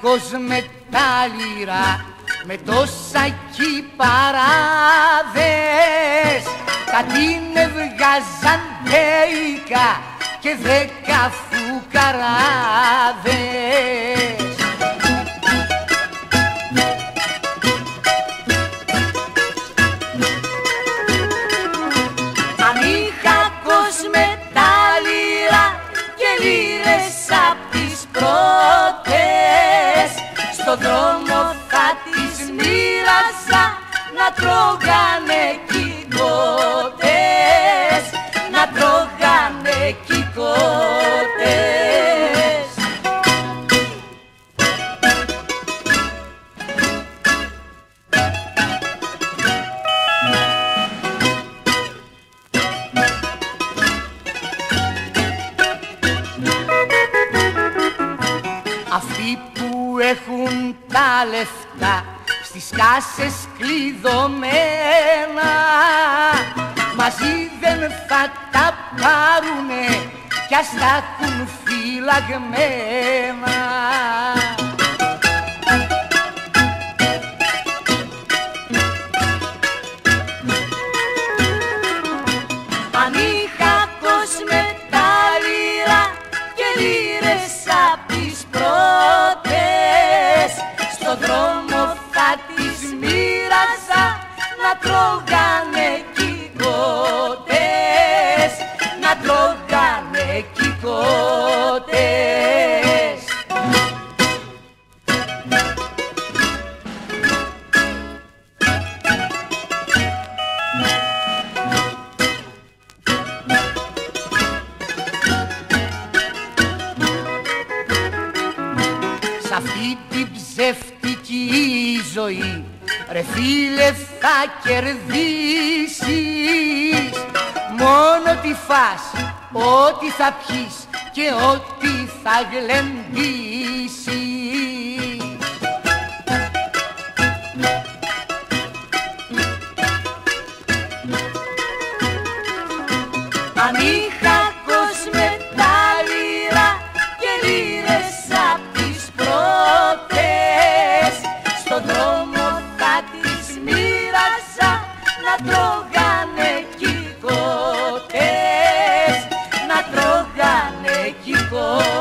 κακός με τα λίρα, με τόσα κυπαράδες. Κάτι με βγάζαν τέικα και 10 φουκαράδες. Αν είχα κακός με τα λίρα και λίρες απ' τις πρώτες, στον δρόμο θα τις μοίραζα να τρώγανε κικότες, να τρώγανε κικότες. Αυτοί που έχουν τα λεφτά στις κάσες κλειδωμένα, μαζί δεν θα τα πάρουνε κι ας τα έχουν φυλαγμένα. Αν είχα κακός με τα λίρα και λίρες απ' τις πρώτες, στον δρόμο θα τις μοίραζα να τρώγανε κικότες, να τρώγανε κικότες. Σ' αυτή την ψευτική ζωή, ρε φίλε, θα κερδίσεις μόνο τι φας, ό,τι θα πιείς και ό,τι θα γλεντήσεις. Αν είχα κακός με τα λίρα και λίρες απ' τις πρώτες, στον δρόμο θα τις μοίραζα να τρώγανε κικότες, να τρώγανε κικότες.